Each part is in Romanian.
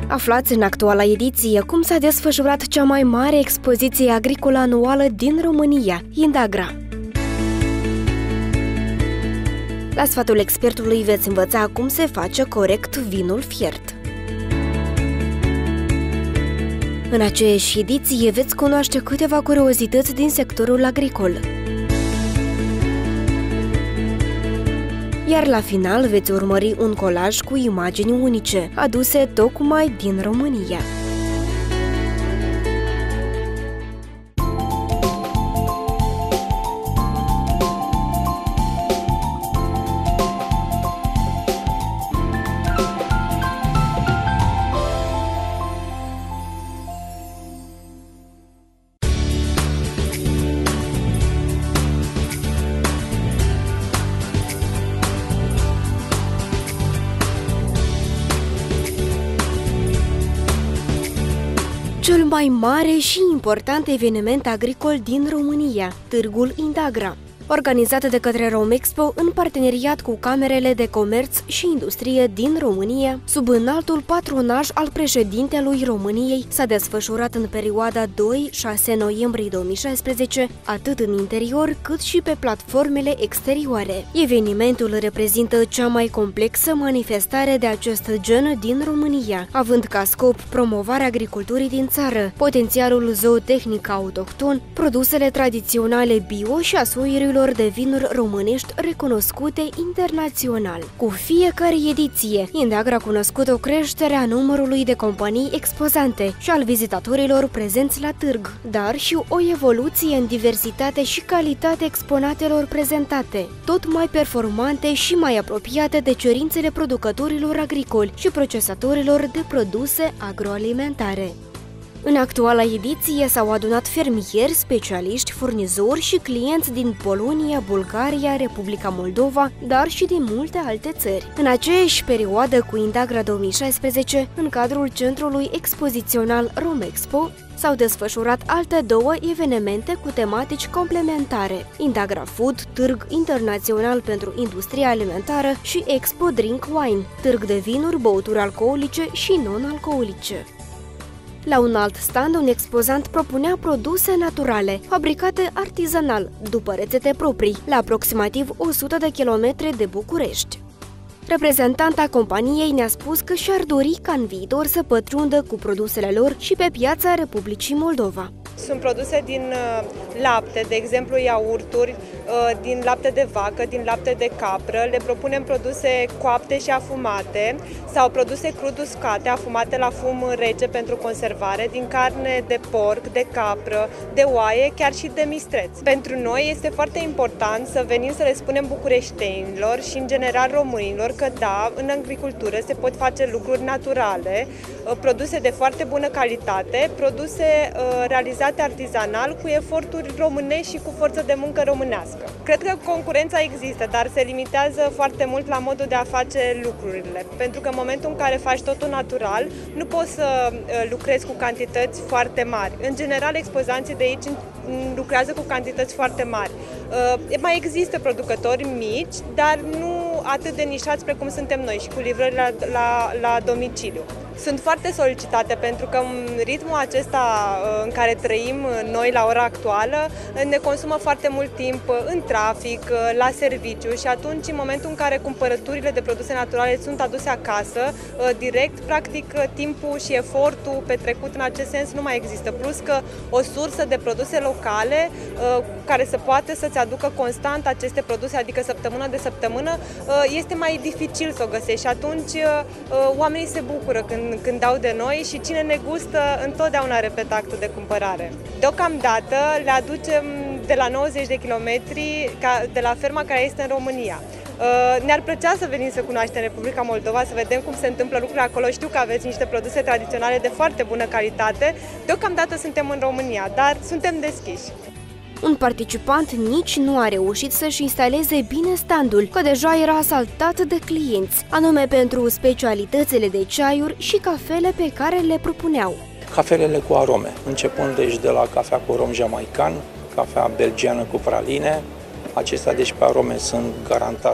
Aflați în actuala ediție cum s-a desfășurat cea mai mare expoziție agricolă anuală din România, Indagra. La sfatul expertului veți învăța cum se face corect vinul fiert. În aceeași ediție veți cunoaște câteva curiozități din sectorul agricol. Iar la final veți urmări un colaj cu imagini unice, aduse tocmai din România. Cel mai mare și important eveniment agricol din România, Târgul Indagra, organizat de către Romexpo în parteneriat cu Camerele de Comerț și Industrie din România, sub înaltul patronaj al președintelui României, s-a desfășurat în perioada 2-6 noiembrie 2016, atât în interior cât și pe platformele exterioare. Evenimentul reprezintă cea mai complexă manifestare de acest gen din România, având ca scop promovarea agriculturii din țară, potențialul zootehnic autohton, produsele tradiționale bio și a soiurilor de vinuri românești recunoscute internațional. Cu fiecare ediție, Indagra a cunoscut o creștere a numărului de companii expozante și al vizitatorilor prezenți la târg, dar și o evoluție în diversitate și calitate exponatelor prezentate, tot mai performante și mai apropiate de cerințele producătorilor agricoli și procesatorilor de produse agroalimentare. În actuala ediție s-au adunat fermieri, specialiști, furnizori și clienți din Polonia, Bulgaria, Republica Moldova, dar și din multe alte țări. În aceeași perioadă cu Indagra 2016, în cadrul centrului expozițional Romexpo, s-au desfășurat alte două evenimente cu tematici complementare: Indagra Food, târg internațional pentru industria alimentară, și Expo Drink Wine, târg de vinuri, băuturi alcoolice și non-alcoolice. La un alt stand, un expozant propunea produse naturale, fabricate artizanal, după rețete proprii, la aproximativ 100 de kilometri de București. Reprezentanta companiei ne-a spus că și-ar dori ca în viitor să pătrundă cu produsele lor și pe piața Republicii Moldova. Sunt produse din lapte, de exemplu iaurturi, din lapte de vacă, din lapte de capră. Le propunem produse coapte și afumate sau produse crud uscate, afumate la fum rece pentru conservare, din carne de porc, de capră, de oaie, chiar și de mistreț. Pentru noi este foarte important să venim să le spunem bucureștenilor și în general românilor că da, în agricultură se pot face lucruri naturale, produse de foarte bună calitate, produse realizate artizanal cu eforturi românești și cu forță de muncă românească. Cred că concurența există, dar se limitează foarte mult la modul de a face lucrurile. Pentru că în momentul în care faci totul natural, nu poți să lucrezi cu cantități foarte mari. În general, expozanții de aici lucrează cu cantități foarte mari. Mai există producători mici, dar nu atât de nișați precum suntem noi și cu livrări la domiciliu. Sunt foarte solicitate pentru că în ritmul acesta în care trăim noi la ora actuală ne consumă foarte mult timp în trafic, la serviciu și atunci în momentul în care cumpărăturile de produse naturale sunt aduse acasă, direct, practic timpul și efortul petrecut în acest sens nu mai există. Plus că o sursă de produse locale care să poate să-ți aducă constant aceste produse, adică săptămână de săptămână, este mai dificil să o găsești și atunci oamenii se bucură când dau de noi și cine ne gustă întotdeauna repetă actul de cumpărare. Deocamdată le aducem de la 90 de kilometri de la ferma care este în România. Ne-ar plăcea să venim să cunoaștem Republica Moldova, să vedem cum se întâmplă lucrurile acolo. Știu că aveți niște produse tradiționale de foarte bună calitate. Deocamdată suntem în România, dar suntem deschiși. Un participant nici nu a reușit să-și instaleze bine standul, că deja era asaltat de clienți, anume pentru specialitățile de ceaiuri și cafele pe care le propuneau. Cafelele cu arome, începând deci de la cafea cu rom jamaican, cafea belgiană cu praline. Acestea deci pe arome sunt garantat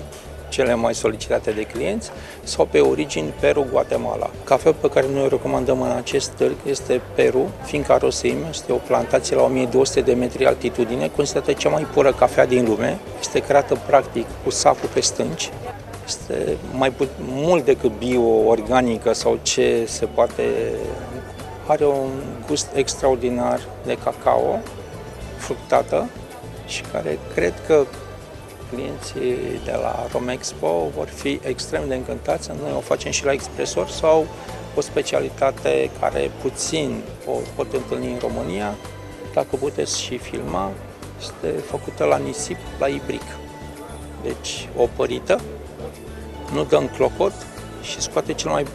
cele mai solicitate de clienți, sau pe origini Peru, Guatemala. Cafeul pe care noi o recomandăm în acest târg este Peru, fiindcă Aroseime este o plantație la 1200 de metri altitudine, considerată cea mai pură cafea din lume. Este creată practic cu sacul pe stânci. Este mult decât bio-organică sau ce se poate. Are un gust extraordinar de cacao fructată și care cred că clienții de la Romexpo vor fi extrem de încântați. Noi o facem și la expresor sau o specialitate care puțin o pot întâlni în România. Dacă puteți și filma, este făcută la nisip, la ibric. Deci opărită, nu dă în clocot și scoate cel mai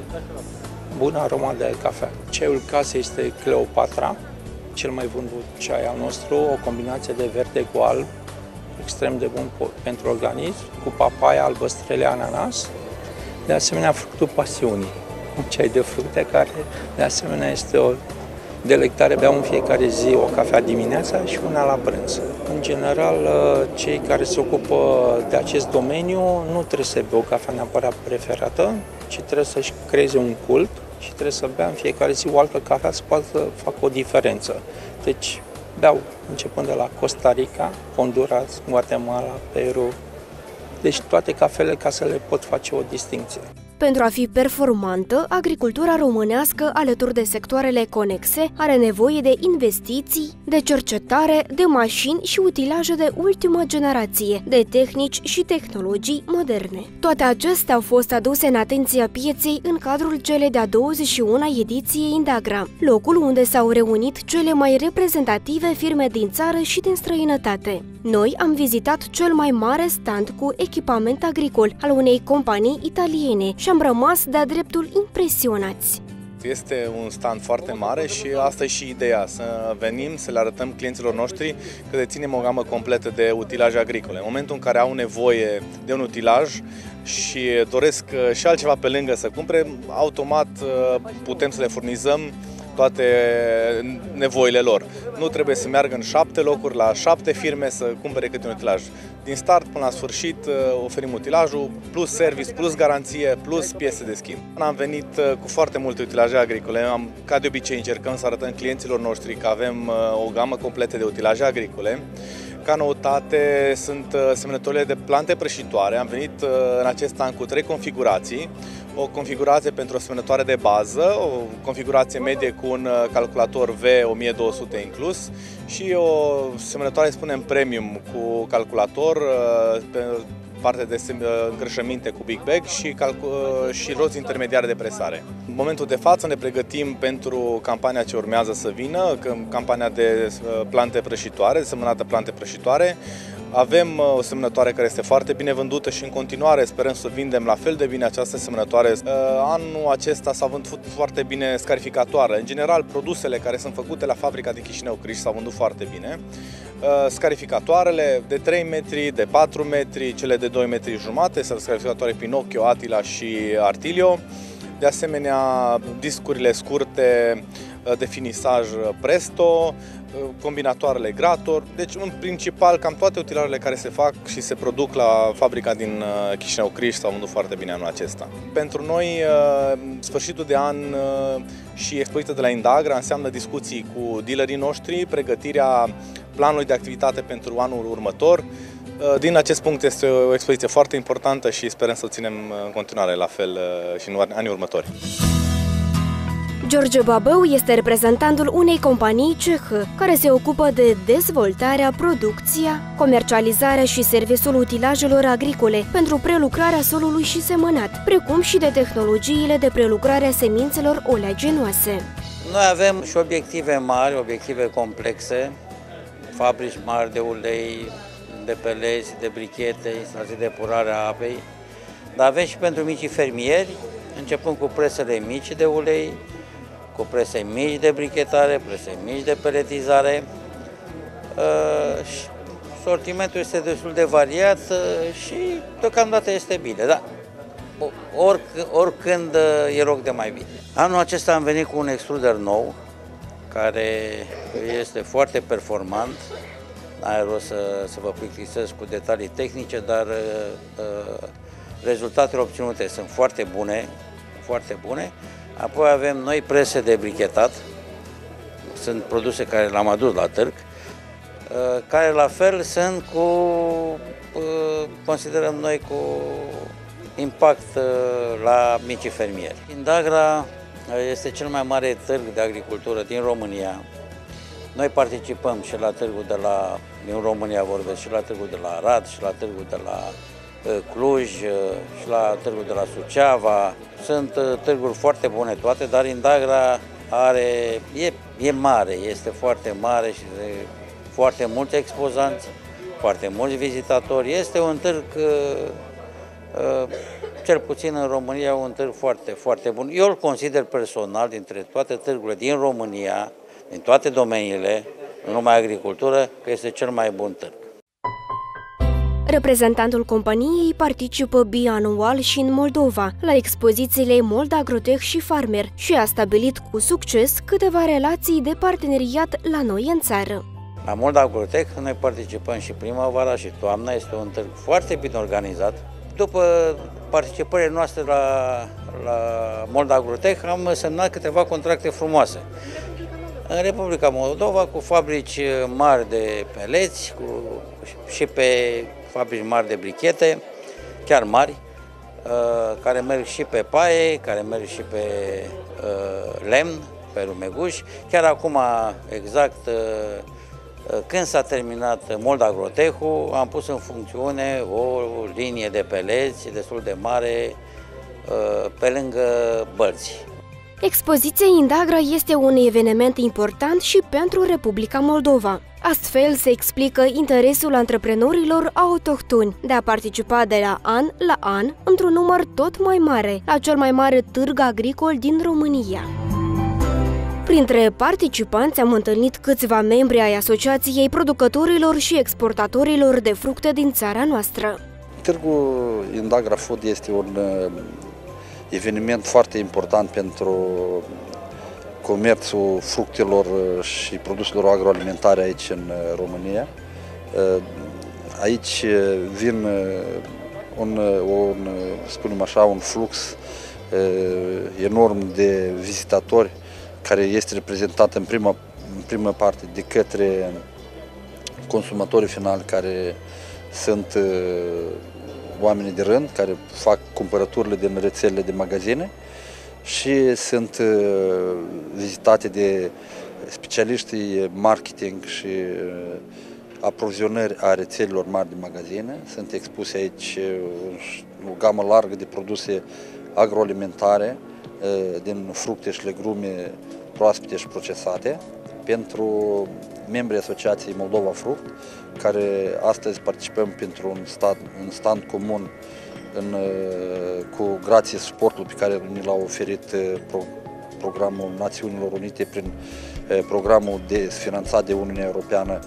bun aroma de cafea. Ceaiul casei este Cleopatra, cel mai vândut ceai al nostru, o combinație de verde cu alb, extrem de bun pentru organism, cu papaia, albăstrele, ananas. De asemenea, fructul pasiunii, un ceai de fructe care, de asemenea, este o delectare. Beau în fiecare zi o cafea dimineața și una la prânz. În general, cei care se ocupă de acest domeniu nu trebuie să bea o cafea neapărat preferată, ci trebuie să-și creeze un cult și trebuie să bea în fiecare zi o altă cafea să poată facă o diferență. Deci, beau începând de la Costa Rica, Honduras, Guatemala, Peru, deci toate cafele ca să le pot face o distincție. Pentru a fi performantă, agricultura românească, alături de sectoarele conexe, are nevoie de investiții, de cercetare, de mașini și utilaje de ultimă generație, de tehnici și tehnologii moderne. Toate acestea au fost aduse în atenția pieței în cadrul celei de-a 21-a ediție Indagra, locul unde s-au reunit cele mai reprezentative firme din țară și din străinătate. Noi am vizitat cel mai mare stand cu echipament agricol al unei companii italiene și am rămas de-a dreptul impresionați. Este un stand foarte mare și asta e și ideea, să venim, să le arătăm clienților noștri că deținem o gamă completă de utilaje agricole. În momentul în care au nevoie de un utilaj și doresc și altceva pe lângă să cumpere, automat putem să le furnizăm toate nevoile lor. Nu trebuie să meargă în 7 locuri, la 7 firme să cumpere câte un utilaj. Din start până la sfârșit oferim utilajul, plus service, plus garanție, plus piese de schimb. Am venit cu foarte multe utilaje agricole. Ca de obicei încercăm să arătăm clienților noștri că avem o gamă completă de utilaje agricole. Ca noutate sunt semănătorile de plante prăjitoare. Am venit în acest an cu 3 configurații. O configurație pentru o semănătoare de bază, o configurație medie cu un calculator V1200 inclus și o semănătoare, spunem, premium cu calculator pe partea de îngrășăminte cu Big Bag și roți intermediare de presare. În momentul de față ne pregătim pentru campania ce urmează să vină, campania de plante prăjitoare, semănată plante prăjitoare. Avem o semănătoare care este foarte bine vândută și în continuare sperăm să vindem la fel de bine această semănătoare. Anul acesta s-a vândut foarte bine scarificatoare. În general, produsele care sunt făcute la fabrica din Chișinău-Criș s-au vândut foarte bine. Scarificatoarele de 3 metri, de 4 metri, cele de 2 metri jumate, scarificatoare Pinocchio, Attila și Artilio. De asemenea, discurile scurte de finisaj Presto, combinatoarele Grator, deci în principal cam toate utilarele care se fac și se produc la fabrica din Chișinău-Criș s-au vândut foarte bine anul acesta. Pentru noi, sfârșitul de an și expoziția de la Indagra înseamnă discuții cu dealerii noștri, pregătirea planului de activitate pentru anul următor. Din acest punct este o expoziție foarte importantă și sperăm să o ținem în continuare la fel și în anii următori. George Babău este reprezentantul unei companii cehă care se ocupă de dezvoltarea, producția, comercializarea și serviciul utilajelor agricole pentru prelucrarea solului și semănat, precum și de tehnologiile de prelucrare a semințelor oleaginoase. Noi avem și obiective mari, obiective complexe, fabrici mari de ulei, de pelezi, de brichete, instalații de epurare a apei, dar avem și pentru micii fermieri, începând cu presele mici de ulei, cu prese mici de brichetare, prese mici de peletizare. Sortimentul este destul de variat și deocamdată este bine, da. Oricând e loc de mai bine. Anul acesta am venit cu un extruder nou, care este foarte performant, n-are rost să vă plictisesc cu detalii tehnice, dar rezultatele obținute sunt foarte bune, foarte bune. Apoi avem noi prese de brichetat, sunt produse care le-am adus la târg, care la fel sunt considerăm noi, cu impact la micii fermieri. Indagra este cel mai mare târg de agricultură din România. Noi participăm și la târgul din România vorbesc, și la târgul de la Arad, și la târgul de la Cluj, și la târgul de la Suceava. Sunt târguri foarte bune toate, dar Indagra e mare, este foarte mare și de foarte mulți expozanți, foarte mulți vizitatori. Este un târg, cel puțin în România, un târg foarte, foarte bun. Eu îl consider personal, dintre toate târgurile din România, din toate domeniile, nu numai agricultură, că este cel mai bun târg. Reprezentantul companiei participă bianual și în Moldova, la expozițiile Moldagrotech și Farmer și a stabilit cu succes câteva relații de parteneriat la noi în țară. La Moldagrotech noi participăm și primăvara și toamna, este un târg foarte bine organizat. După participările noastre la Moldagrotech am semnat câteva contracte frumoase. În Republica Moldova cu fabrici mari de peleți și pe fabrici mari de brichete, chiar mari, care merg și pe paie, care merg și pe lemn, pe rumeguș. Chiar acum, exact când s-a terminat Moldagrotech-ul, am pus în funcțiune o linie de peleți destul de mare pe lângă Bălți. Expoziția Indagra este un eveniment important și pentru Republica Moldova. Astfel se explică interesul antreprenorilor autohtoni de a participa de la an într-un număr tot mai mare la cel mai mare târg agricol din România. Printre participanți am întâlnit câțiva membri ai Asociației Producătorilor și Exportatorilor de Fructe din țara noastră. Târgul Indagra Food este un eveniment foarte important pentru comerțul fructelor și produselor agroalimentare aici în România. Aici vin spunem așa, un flux enorm de vizitatori care este reprezentat în prima parte de către consumatorii finali, care sunt oamenii de rând, care fac cumpărăturile din rețelele de magazine, și sunt vizitate de specialiștii marketing și aprovizionări a rețelelor mari de magazine. Sunt expuse aici o gamă largă de produse agroalimentare, din fructe și legume proaspete și procesate, pentru membrii Asociației Moldova Fruct, care astăzi participăm pentru un stand comun cu grație suportul pe care ni l-a oferit programul Națiunilor Unite prin programul finanțat de Uniunea Europeană,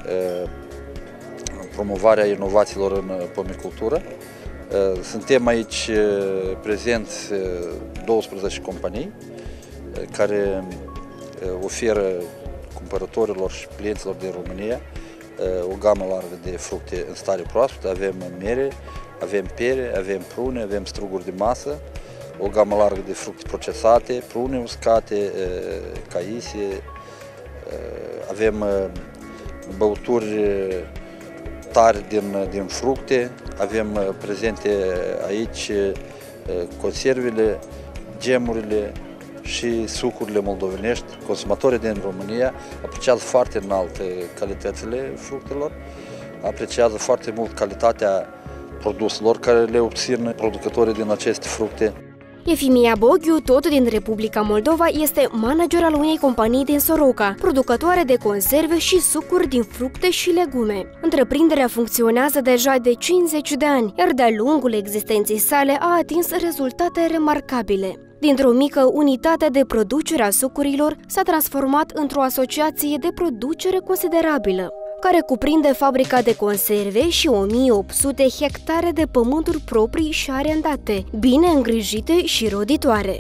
promovarea inovațiilor în pomicultură. Suntem aici prezenți 12 companii care oferă cumpărătorilor și clienților din România o gamă largă de fructe în stare proaspătă. Avem mere, avem pere, avem prune, avem struguri de masă, o gamă largă de fructe procesate, prune uscate, caise, avem băuturi tari din fructe, avem prezente aici conservele, gemurile și sucurile moldovenești. Consumatorii din România apreciază foarte înalt calitățile fructelor, apreciază foarte mult calitatea produselor care le obțin producătorii din aceste fructe. Efimia Boghiu, tot din Republica Moldova, este manager al unei companii din Soroca, producătoare de conserve și sucuri din fructe și legume. Întreprinderea funcționează deja de 50 de ani, iar de-a lungul existenței sale a atins rezultate remarcabile. Dintr-o mică unitate de producere a sucurilor, s-a transformat într-o asociație de producere considerabilă, care cuprinde fabrica de conserve și 1800 hectare de pământuri proprii și arendate, bine îngrijite și roditoare.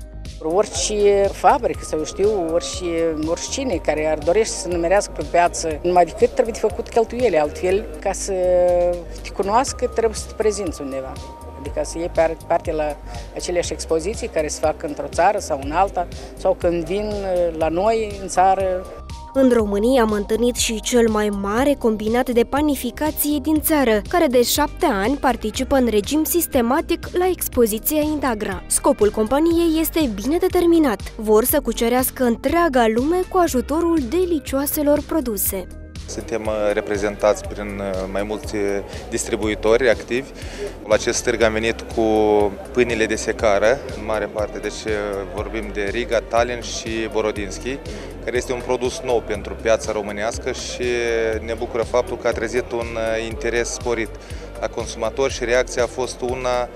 Orice fabrică sau oricine care ar dorește să numerească pe piață, numai decât trebuie de făcut cheltuieli, altfel ca să te cunoască trebuie să te prezinți undeva. Adică să iei parte la aceleași expoziții care se fac într-o țară sau în alta, sau când vin la noi în țară. În România am întâlnit și cel mai mare combinat de panificație din țară, care de 7 ani participă în regim sistematic la expoziția Indagra. Scopul companiei este bine determinat. Vor să cucerească întreaga lume cu ajutorul delicioaselor produse. Suntem reprezentați prin mai mulți distribuitori activi. La acest târg am venit cu pâinile de secară, în mare parte, deci vorbim de Riga, Tallinn și Borodinski, care este un produs nou pentru piața românească și ne bucură faptul că a trezit un interes sporit la consumatori și reacția a fost una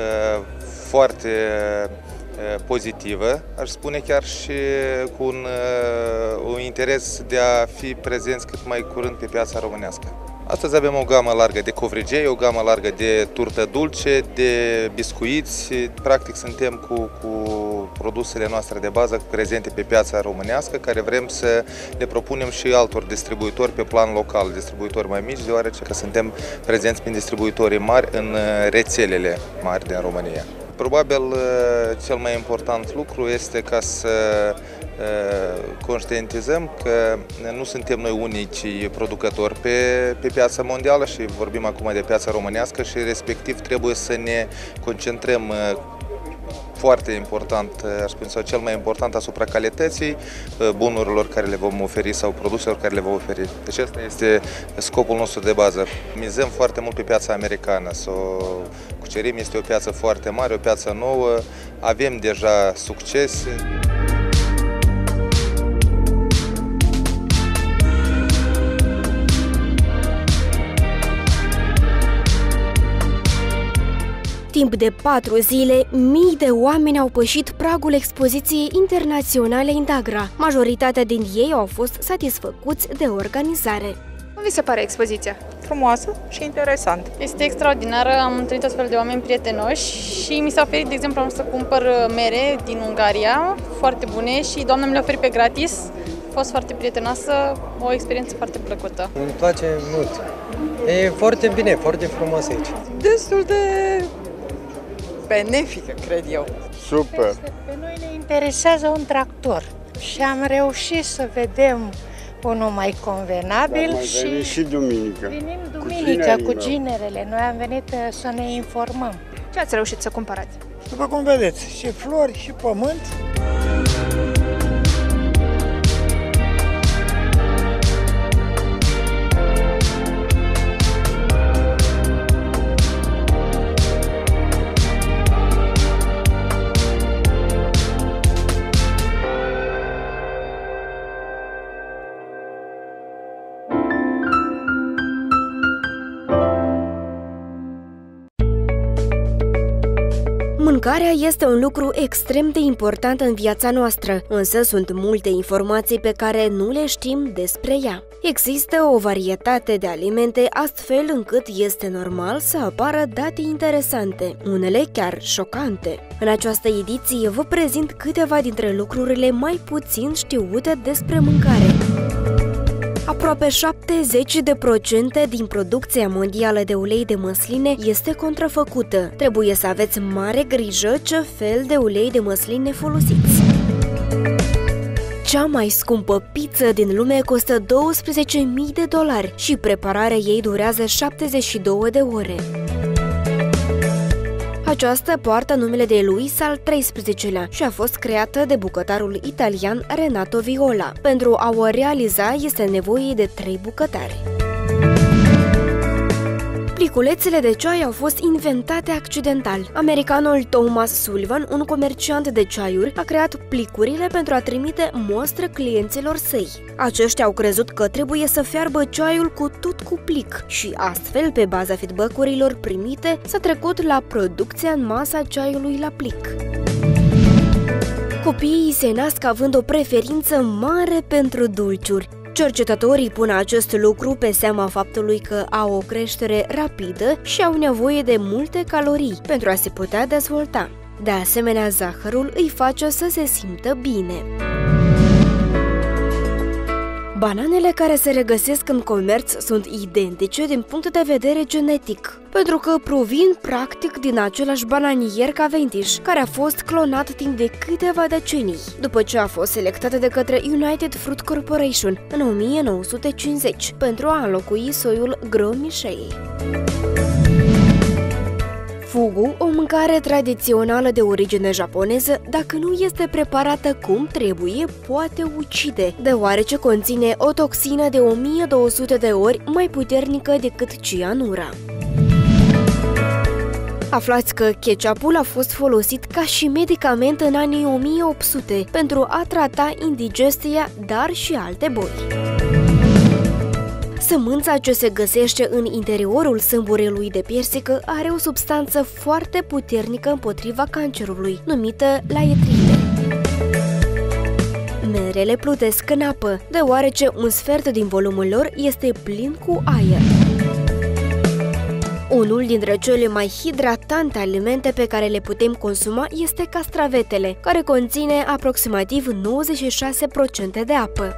foarte pozitivă, aș spune chiar și cu un interes de a fi prezenți cât mai curând pe piața românească. Astăzi avem o gamă largă de covrigei, o gamă largă de turtă dulce, de biscuiți. Practic suntem cu produsele noastre de bază prezente pe piața românească, care vrem să le propunem și altor distribuitori pe plan local, distribuitori mai mici, deoarece că suntem prezenți prin distribuitorii mari în rețelele mari din România. Probabil cel mai important lucru este ca să conștientizăm că nu suntem noi unici producători pe piața mondială și vorbim acum de piața românească și respectiv trebuie să ne concentrăm foarte important, aș spune, sau cel mai important asupra calității bunurilor care le vom oferi sau produselor care le vom oferi. Deci asta este scopul nostru de bază. Mizăm foarte mult pe piața americană, să o cucerim, este o piață foarte mare, o piață nouă, avem deja succese. Timp de 4 zile, mii de oameni au pășit pragul expoziției internaționale Indagra. Majoritatea din ei au fost satisfăcuți de organizare. Cum vi se pare expoziția? Frumoasă și interesantă. Este extraordinară, am întâlnit astfel de oameni prietenoși și mi s-a oferit, de exemplu, am să cumpăr mere din Ungaria, foarte bune, și doamna mi le-a oferit pe gratis. A fost foarte prietenoasă, o experiență foarte plăcută. Îmi place mult. E foarte bine, foarte frumos aici. Destul de benefică, cred eu. Super! Pe noi ne interesează un tractor și am reușit să vedem unul mai convenabil. Și duminică. Venim duminică cu ginerele. Noi am venit să ne informăm. Ce ați reușit să cumpărați? După cum vedeți, și flori, și pământ. Mâncarea este un lucru extrem de important în viața noastră, însă sunt multe informații pe care nu le știm despre ea. Există o varietate de alimente astfel încât este normal să apară date interesante, unele chiar șocante. În această ediție vă prezint câteva dintre lucrurile mai puțin știute despre mâncare. Aproape 70% din producția mondială de ulei de măsline este contrafăcută. Trebuie să aveți mare grijă ce fel de ulei de măsline folosiți. Cea mai scumpă pizza din lume costă $12.000 și prepararea ei durează 72 de ore. Aceasta poartă numele de Luis al XIII-lea și a fost creată de bucătarul italian Renato Viola. Pentru a o realiza este nevoie de 3 bucătari. Pliculețele de ceai au fost inventate accidental. Americanul Thomas Sullivan, un comerciant de ceaiuri, a creat plicurile pentru a trimite mostre clienților săi. Aceștia au crezut că trebuie să fiarbă ceaiul cu plic și astfel, pe baza feedback-urilor primite, s-a trecut la producția în masă a ceaiului la plic. Copiii se nasc având o preferință mare pentru dulciuri. Cercetătorii pun acest lucru pe seama faptului că au o creștere rapidă și au nevoie de multe calorii pentru a se putea dezvolta. De asemenea, zahărul îi face să se simtă bine. Bananele care se regăsesc în comerț sunt identice din punct de vedere genetic, pentru că provin practic din același bananier Cavendish, care a fost clonat timp de câteva decenii, după ce a fost selectat de către United Fruit Corporation în 1950 pentru a înlocui soiul Gros Michel. Fugu, o mâncare tradițională de origine japoneză, dacă nu este preparată cum trebuie, poate ucide, deoarece conține o toxină de 1200 de ori mai puternică decât cianura. Aflați că ketchupul a fost folosit ca și medicament în anii 1800 pentru a trata indigestia, dar și alte boli. Sămânța ce se găsește în interiorul sâmburelui de persică are o substanță foarte puternică împotriva cancerului, numită laetrite. Merele plutesc în apă, deoarece un sfert din volumul lor este plin cu aer. Unul dintre cele mai hidratante alimente pe care le putem consuma este castravetele, care conține aproximativ 96% de apă.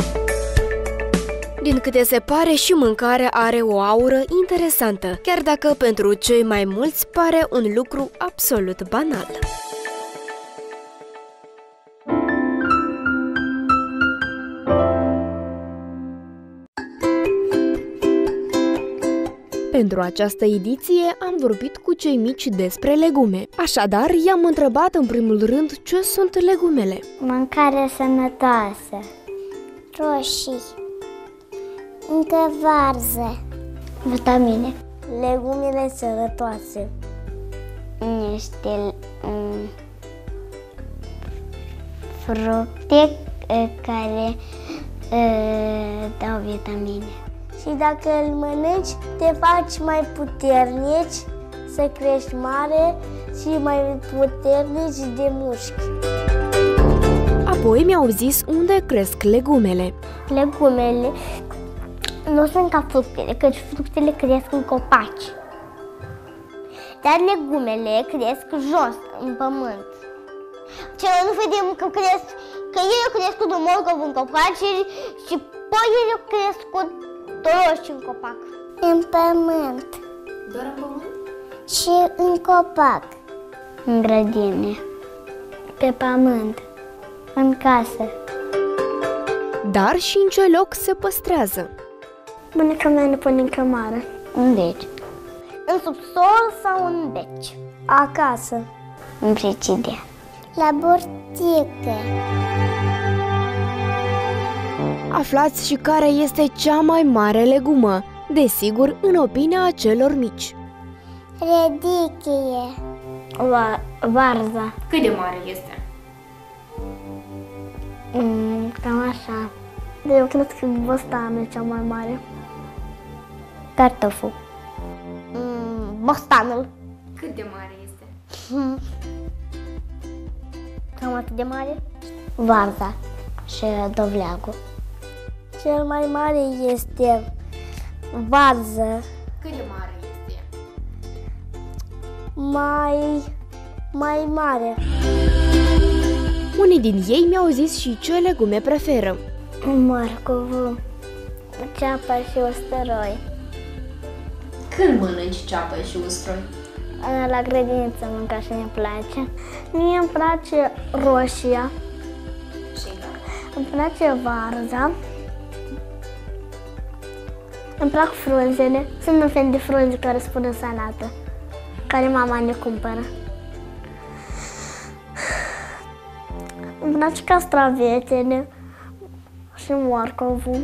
Din câte se pare, și mâncarea are o aură interesantă, chiar dacă pentru cei mai mulți pare un lucru absolut banal. Pentru această ediție am vorbit cu cei mici despre legume. Așadar, i-am întrebat în primul rând ce sunt legumele. Mâncare sănătoasă, roșii, încă varză, vitamine. Legumele sănătoase. Niște fructe care dau vitamine. Și dacă îl mănânci, te faci mai puternici, să crești mare și mai puternici de mușchi. Apoi mi-au zis unde cresc legumele. Legumele nu sunt ca fructele, căci fructele cresc în copaci. Dar legumele cresc jos, în pământ. Ce nu vedem că cresc, că ele cresc cu morcov în copaci și poiele cresc cu toroși în copac. În pământ. Doar în pământ? Și în copac. În grădine. Pe pământ. În casă. Dar și în ce loc se păstrează? Bunica mea ne pune în cămară. Unde aici? În subsol sau în beci? Acasă. În frigider. La burtică. Aflați și care este cea mai mare legumă, desigur, în opinia celor mici. Redichie. Varza. Cât de mare este? Cam așa. Eu cred că bostanul e cea mai mare. Cartoful. Bostanul. Cât de mare este? Cam atât de mare. Varza și dovleagul. Cel mai mare este varză. Cât de mare este? Mai mare. Unii din ei mi-au zis și ce legume preferă. Morcovul, ceapă și usturoi. Când mănânci ceapă și usturoi? La grădiniță mânca și ne place. Mie îmi place roșia. Îmi place varza. Îmi plac frunzele. Sunt un fel de frunze care se pun în salată, care mama ne cumpără. Îmi place castravetele și morcovul.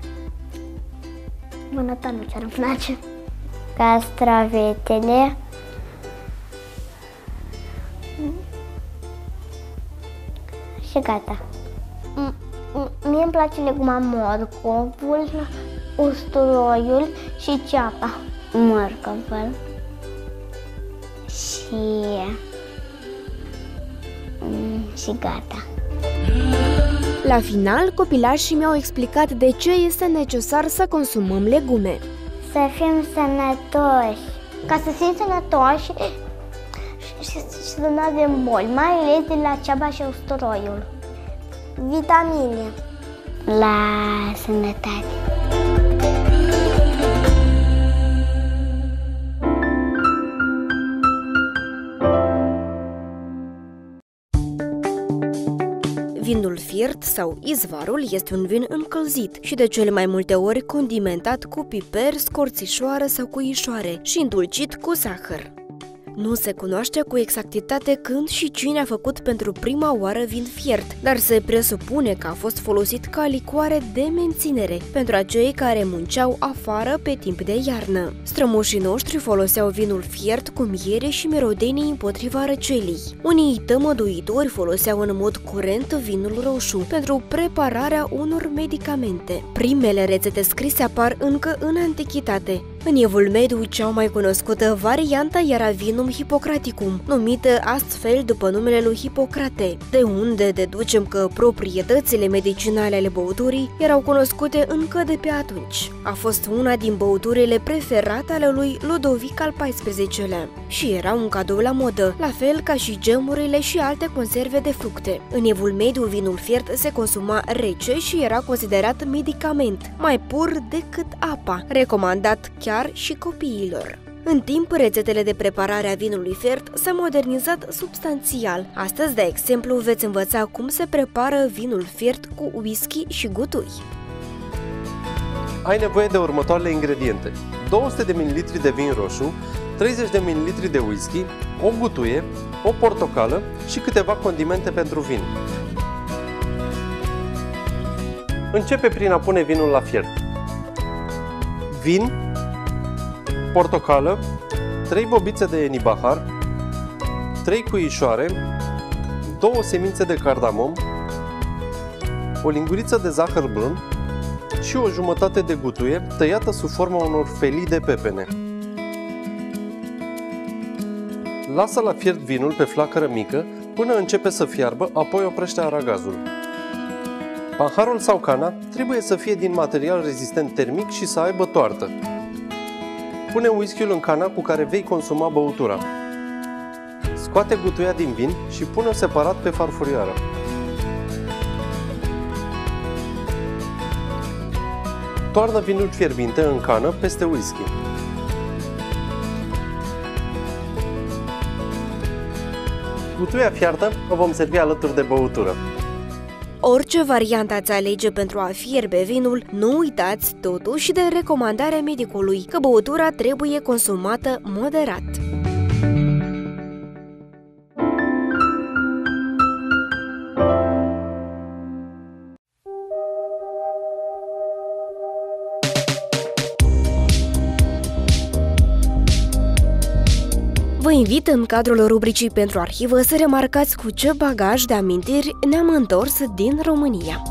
Vânăta nu chiar îmi place. Castravetele. Și gata. Mie îmi place leguma morcovul, usturoiul și ceapa. Morcovul. Și gata. La final, copilașii mi-au explicat de ce este necesar să consumăm legume. Să fim sănătoși. Ca să fim sănătoși și să nu avem boli, mai ales de la ceaba și usturoiul. Vitamine. La sănătate. Vinul fiert sau izvarul este un vin încălzit și de cele mai multe ori condimentat cu piper, scorțișoară sau cuișoare și îndulcit cu zahăr. Nu se cunoaște cu exactitate când și cine a făcut pentru prima oară vin fiert, dar se presupune că a fost folosit ca licoare de menținere pentru acei care munceau afară pe timp de iarnă. Strămoșii noștri foloseau vinul fiert cu miere și mirodenii împotriva răcelii. Unii tămăduitori foloseau în mod curent vinul roșu pentru prepararea unor medicamente. Primele rețete scrise apar încă în antichitate. În Evul Mediu, cea mai cunoscută variantă era vinum hippocraticum, numită astfel după numele lui Hipocrate, de unde deducem că proprietățile medicinale ale băuturii erau cunoscute încă de pe atunci. A fost una din băuturile preferate ale lui Ludovic al XIV-lea și era un cadou la modă, la fel ca și gemurile și alte conserve de fructe. În Evul Mediu, vinul fiert se consuma rece și era considerat medicament, mai pur decât apa, recomandat chiar și copiilor. În timp, rețetele de preparare a vinului fiert s-au modernizat substanțial. Astăzi, de exemplu, veți învăța cum se prepară vinul fiert cu whisky și gutui. Ai nevoie de următoarele ingrediente: 200 de ml de vin roșu, 30 de ml de whisky, o gutuie, o portocală și câteva condimente pentru vin. Începe prin a pune vinul la fiert. Vin, portocală, 3 bobițe de enibahar, 3 cuișoare, 2 semințe de cardamom, o linguriță de zahăr brun și o jumătate de gutuie tăiată sub forma unor felii de pepene. Lasă la fiert vinul pe flacără mică până începe să fiarbă, apoi oprește aragazul. Paharul sau cana trebuie să fie din material rezistent termic și să aibă toartă. Pune whisky-ul în cana cu care vei consuma băutura. Scoate gutuia din vin și pune-o separat pe farfurioară. Toarnă vinul fierbinte în cană peste whisky. Gutuia fiartă o vom servi alături de băutură. Orice variantă ați alege pentru a fierbe vinul, nu uitați totuși de recomandarea medicului că băutura trebuie consumată moderat. Vă invit în cadrul rubricii pentru arhivă să remarcați cu ce bagaj de amintiri ne-am întors din România.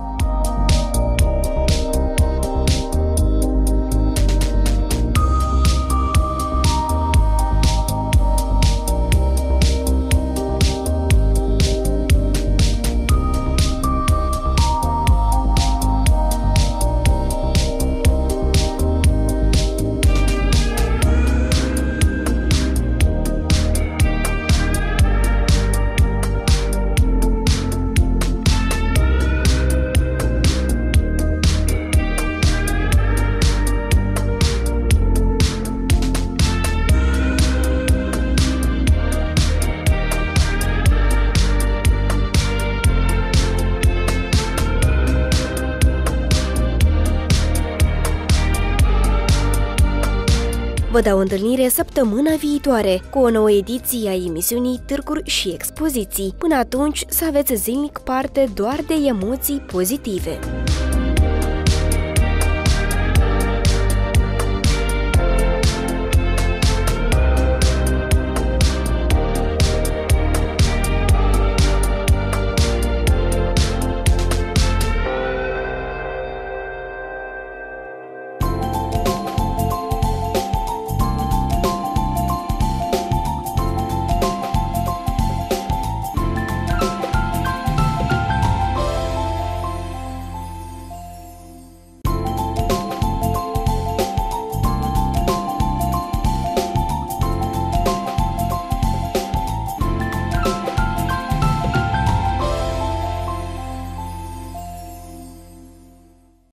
Vă dau întâlnire săptămâna viitoare cu o nouă ediție a emisiunii Târguri și Expoziții. Până atunci, să aveți zilnic parte doar de emoții pozitive.